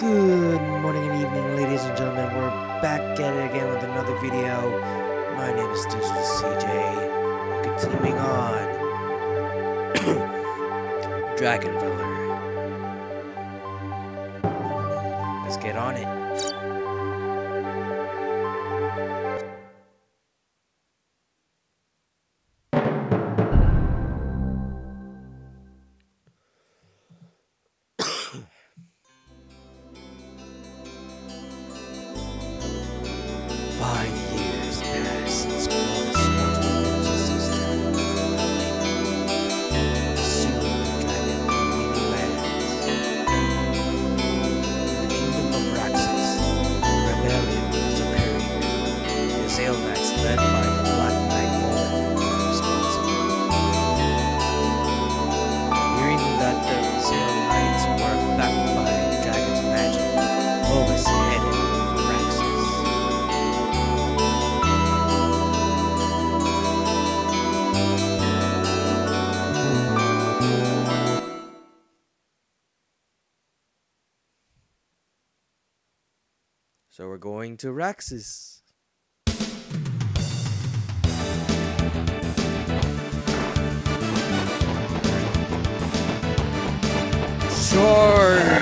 Good morning and evening, ladies and gentlemen. We're back at it again with another video. My name is Digital CJ. Continuing on. Dragon Valor. Let's get on it. So we're going to Raxus. Charge!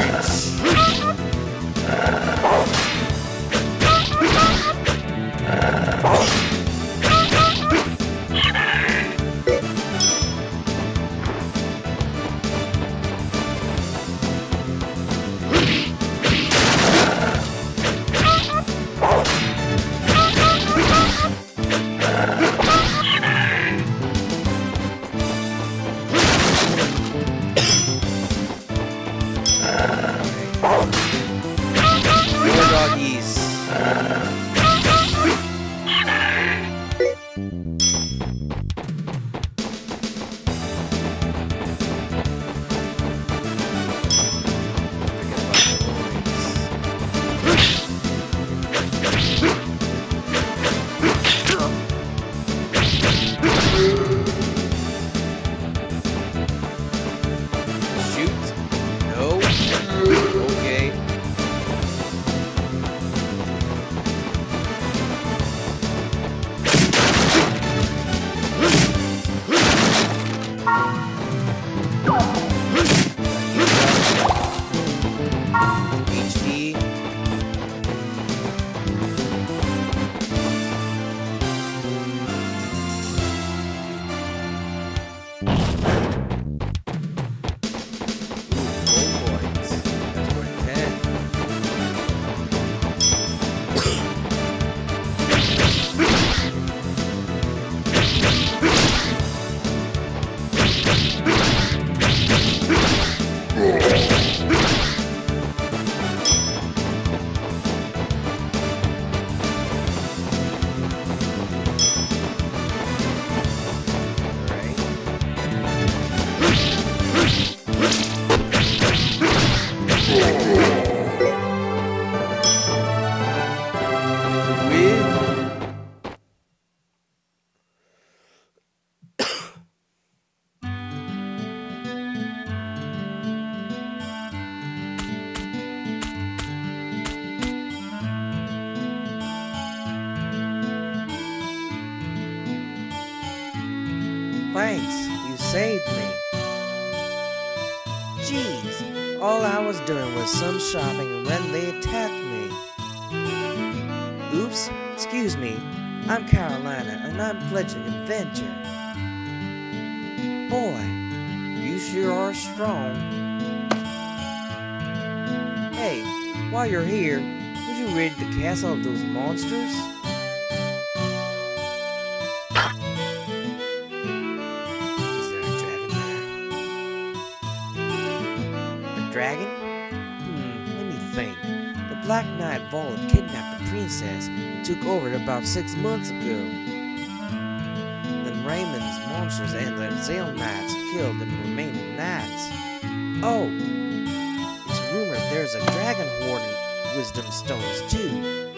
Thanks, you saved me. Jeez, all I was doing was some shopping when they attacked me. Oops, excuse me. I'm Carolina, and I'm fledgling Avenger. Boy, you sure are strong. Hey, while you're here, would you rid the castle of those monsters? Dragon? Let me think. The Black Knight Valor kidnapped the princess and took over about 6 months ago. Then Raymond's monsters and the Zale Knights killed the remaining knights. Oh! It's rumored there's a dragon hoard and wisdom stones too.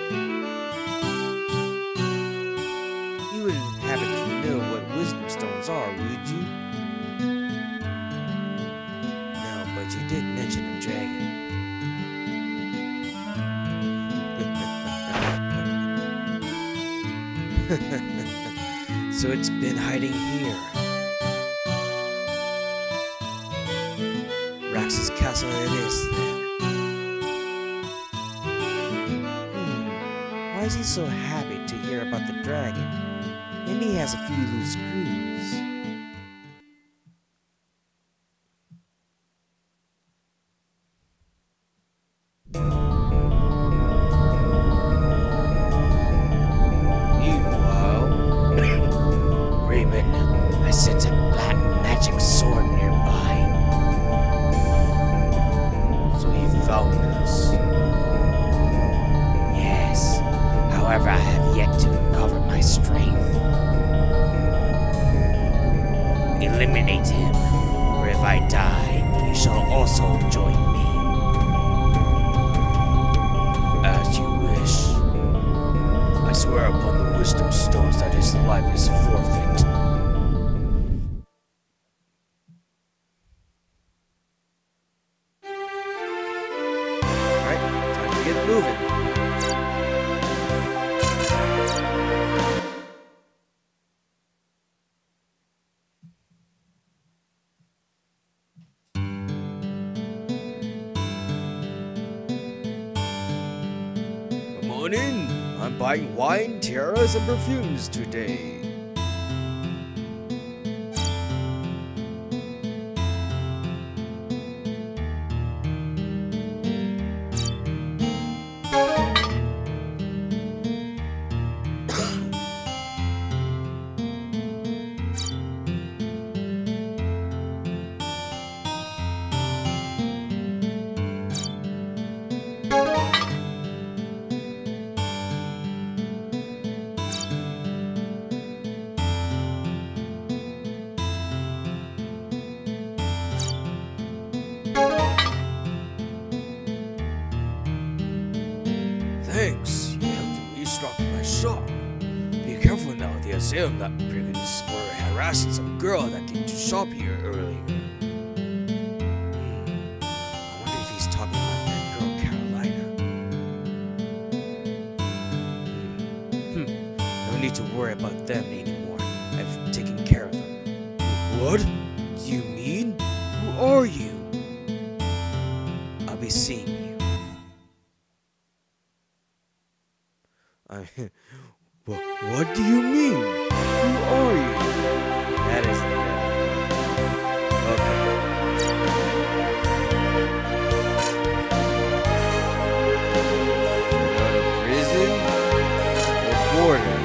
You wouldn't happen to know what wisdom stones are, would you? But you did mention a dragon. So it's been hiding here. Rax's castle it is then. Why is he so happy to hear about the dragon? Maybe he has a few loose screws. I sense a black magic sword nearby. So he found us. Yes. However, I have yet to recover my strength. Eliminate him, or if I die, you shall also join me. As you wish. I swear upon the wisdom stones that his life is forfeit. Get moving. Come on in. I'm buying wine, tiaras, and perfumes today. Thanks, you helped to restock my shop. Be careful now, they assume that brigands were harassing some girl that came to shop here earlier. I wonder if he's talking about that girl Carolina. No need to worry about them anymore. I've taken care of them. What? Do you mean? Who are you? I'll be seeing you. What do you mean? Who are you? That is the okay. Prison or border?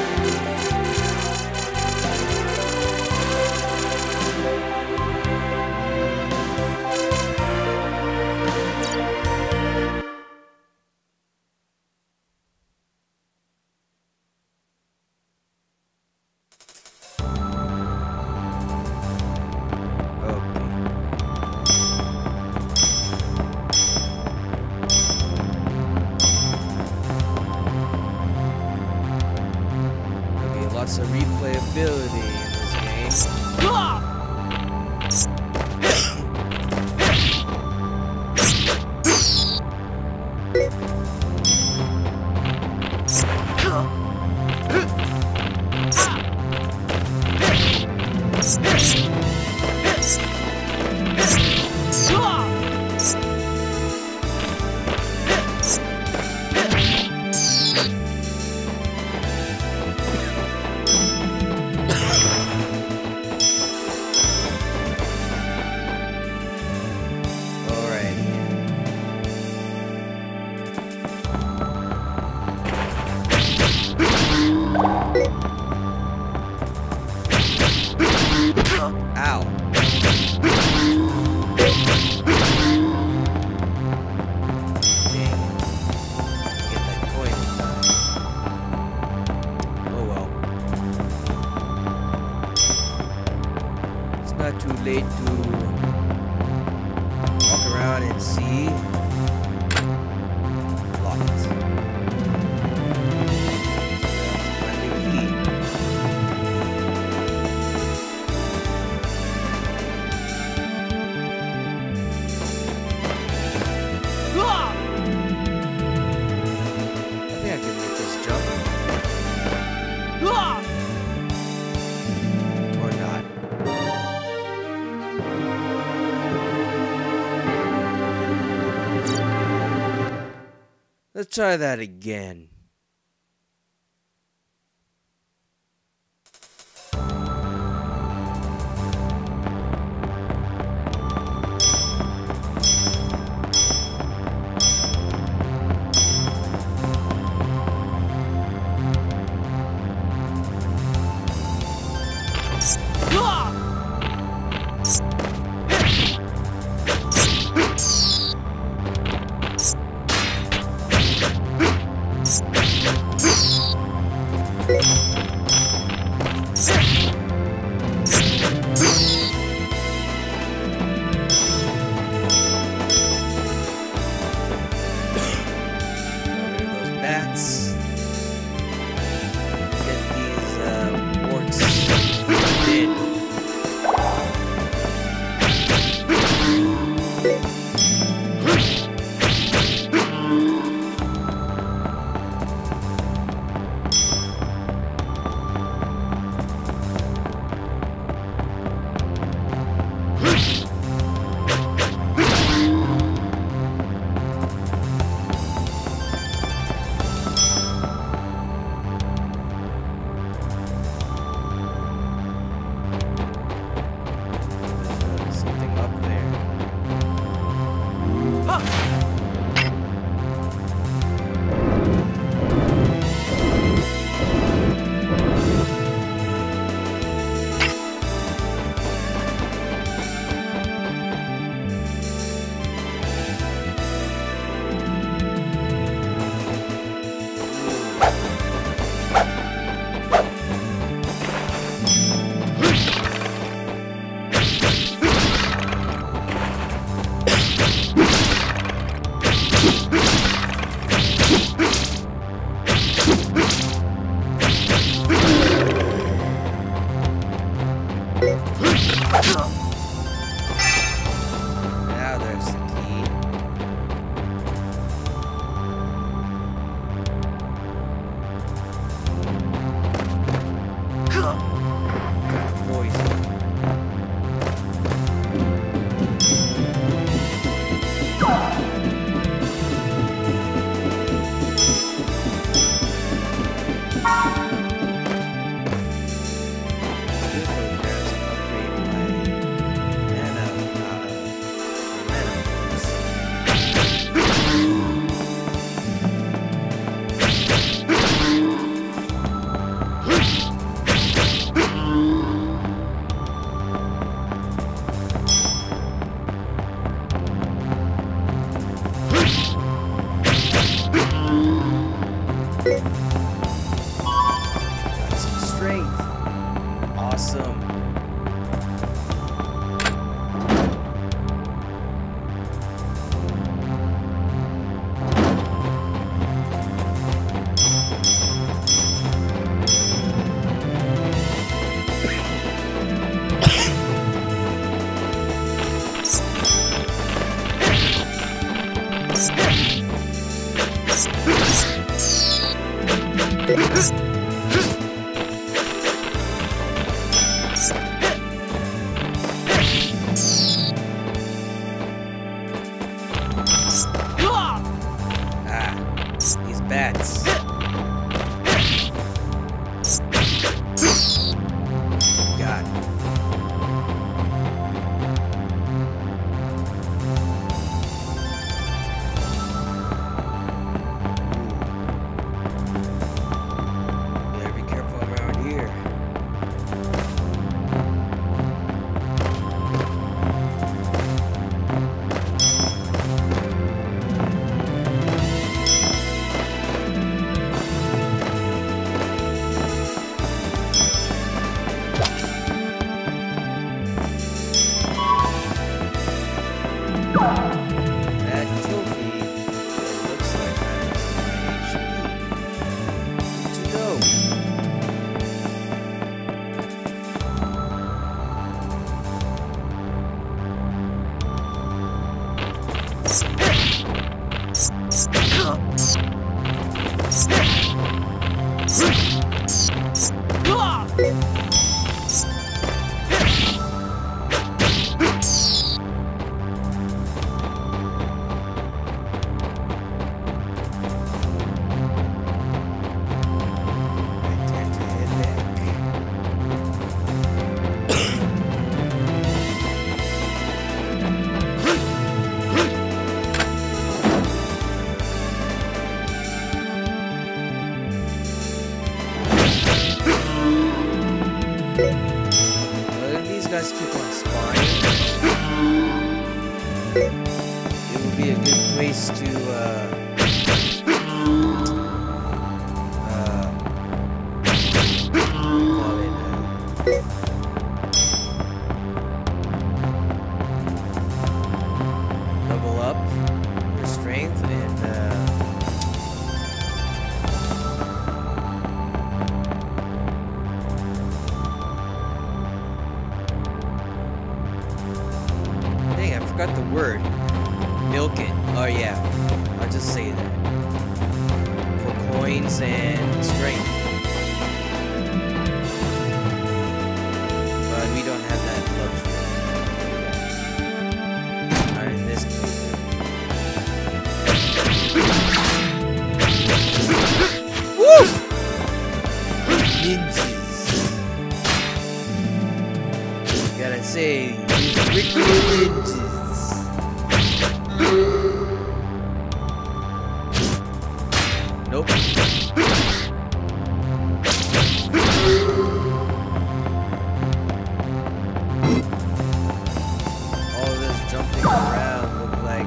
Lots of replayability in this game. Ow. Get that coin. Oh well. It's not too late to walk around and see. Locked. Let's try that again. Now there's the key. Poison. spine. It would be a good place to level up your strength and dang, I forgot the word. Milk it. Oh yeah, I'll just say that. For coins and strength. But we don't have that luxury. Not in this case. Woo! Ninjas. Gotta say, these wicked ninjas. Nope. All this jumping around look like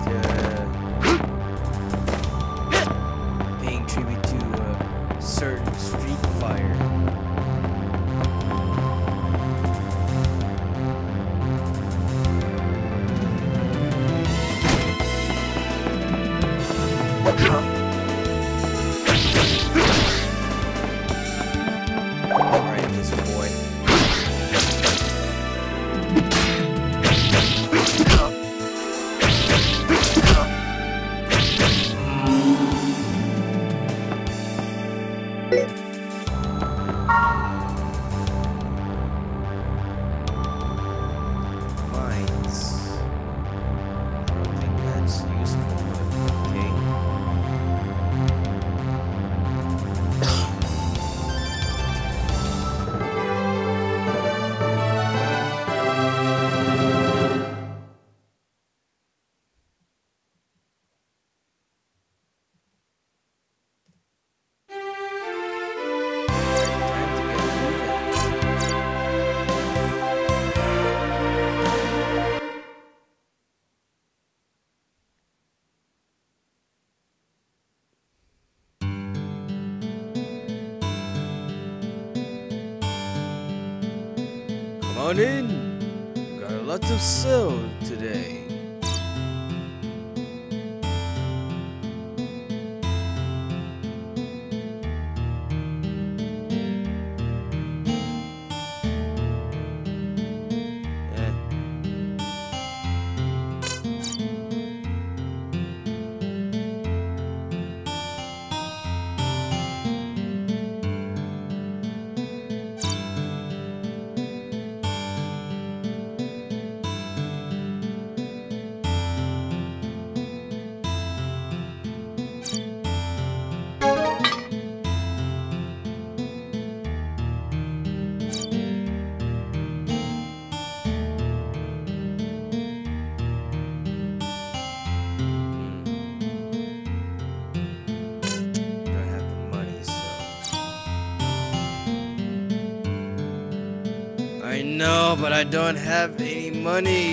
paying tribute to a certain street fire. Alright, this boy. Mines. I don't think that's useful, but okay. Come on in. Got a lot to sell today. I know, but I don't have any money.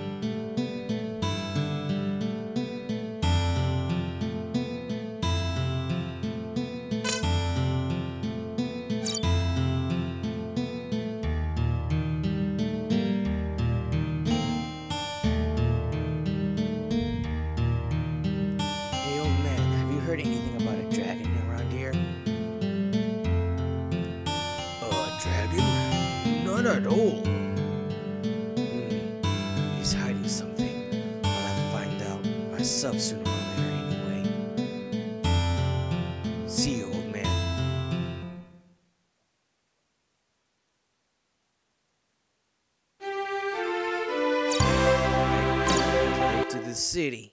Hey, old man, have you heard anything about a dragon around here? A dragon? Not at all. He's hiding something. I'll have to find out myself sooner or later anyway. See you, old man. Head to the city.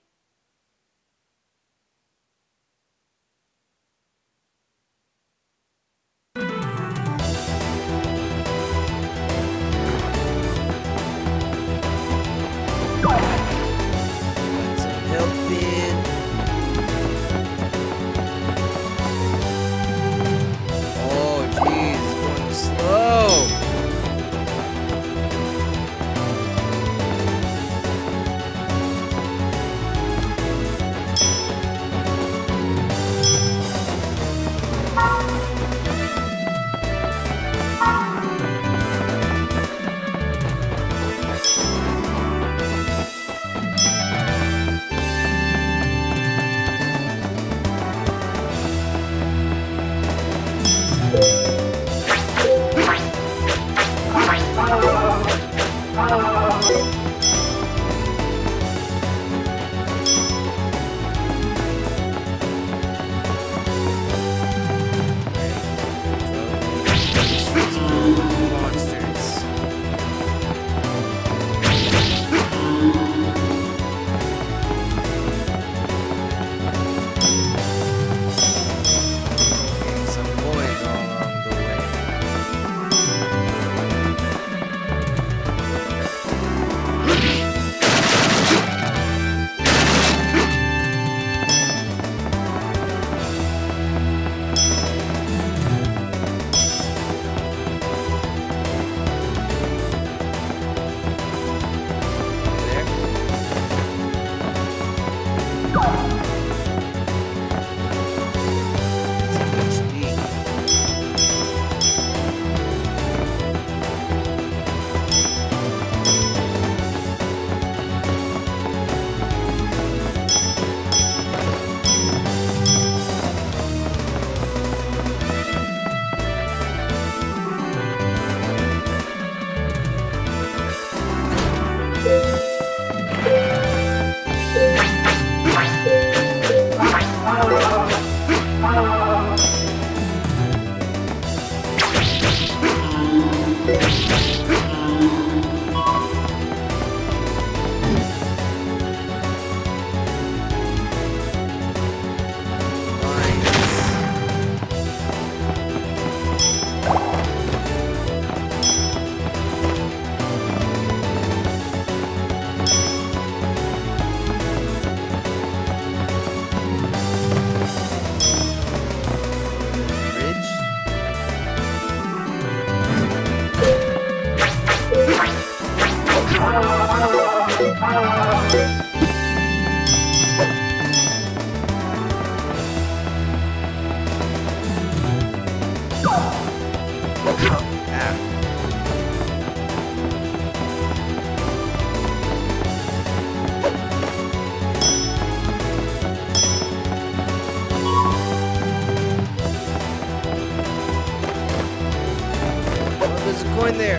Going there.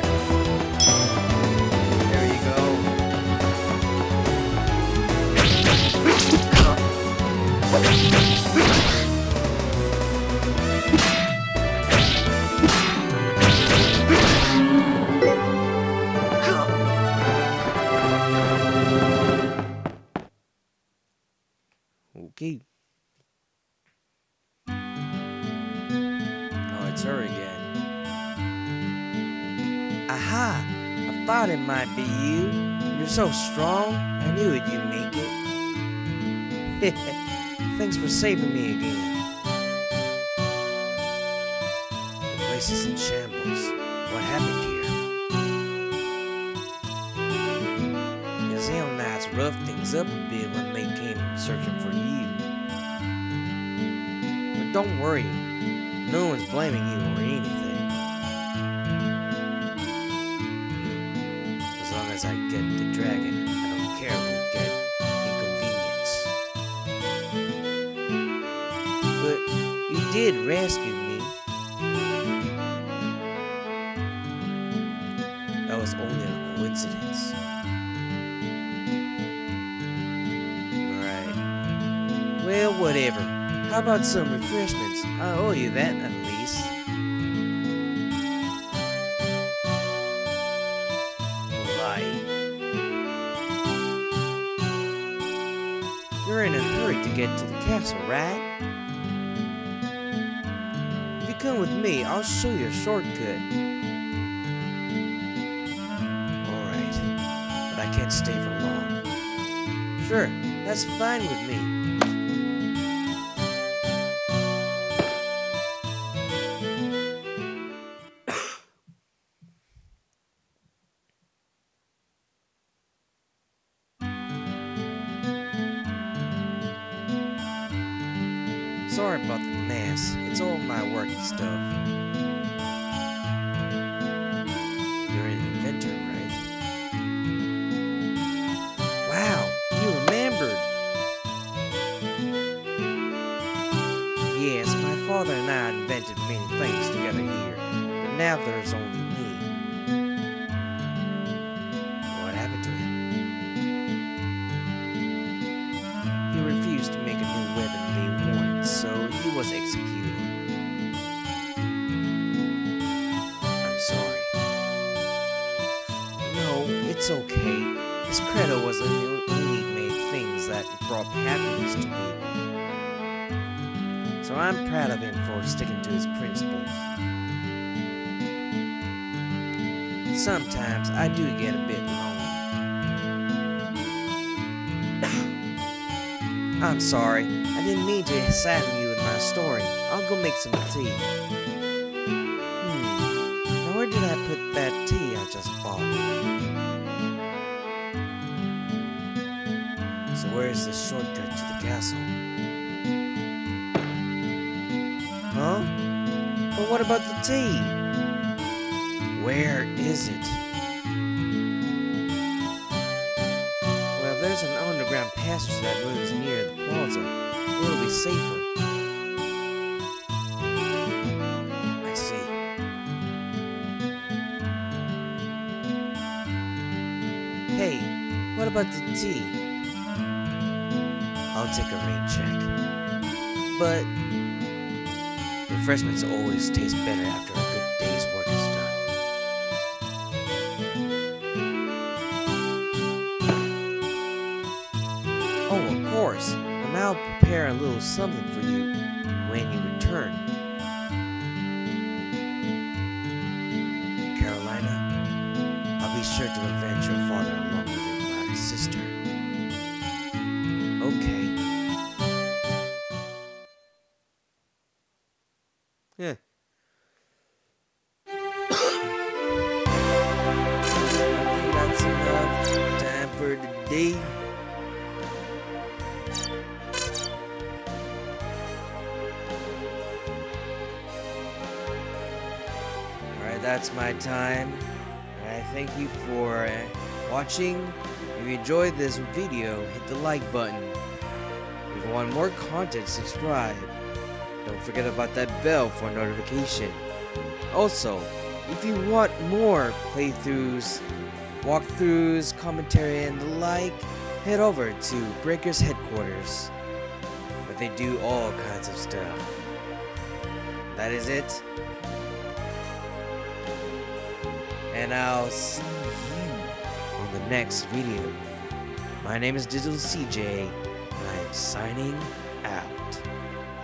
There you go. Okay. Oh, it's her again. Aha! I thought it might be you. You're so strong. I knew it, you'd make it. Thanks for saving me again. The place is in shambles. What happened here? The Zale Knights roughed things up a bit when they came searching for you. But don't worry. No one's blaming you or anything. As I get the dragon, I don't care who get inconvenience. But you did rescue me. That was only a coincidence. Right. Well, whatever. How about some refreshments? I owe you that at least. You're in a hurry to get to the castle, right? If you come with me, I'll show you a shortcut. Alright, but I can't stay for long. Sure, that's fine with me. Sorry about the mess. It's all my work and stuff. You're an inventor, right? Wow, you remembered. Yes, my father and I invented many things together here, but now there's only me. it's okay. His credo was that he only made things that brought happiness to people. So I'm proud of him for sticking to his principles. Sometimes I do get a bit lonely. I'm sorry, I didn't mean to sadden you with my story. I'll go make some tea. Now where did I put that tea I just bought? So where's the shortcut to the castle? Huh? But what about the tea? Where is it? Well, there's an underground passage that moves near the plaza. It'll be safer. I see. Hey, what about the tea? I'll take a rain check. But refreshments always taste better after a good day's work is done. Oh, of course. And I'll prepare a little something for you when you return. Carolina, I'll be sure to avenge your father along with my sister. Okay. Yeah. I think that's enough time for today. Alright, that's my time. I thank you for watching. If you enjoyed this video, hit the like button. If you want more content, subscribe. Don't forget about that bell for notification. Also, if you want more playthroughs, walkthroughs, commentary, and the like, head over to Breaker's headquarters, where they do all kinds of stuff. That is it. And I'll see you on the next video. My name is Digital CJ, and I am signing out.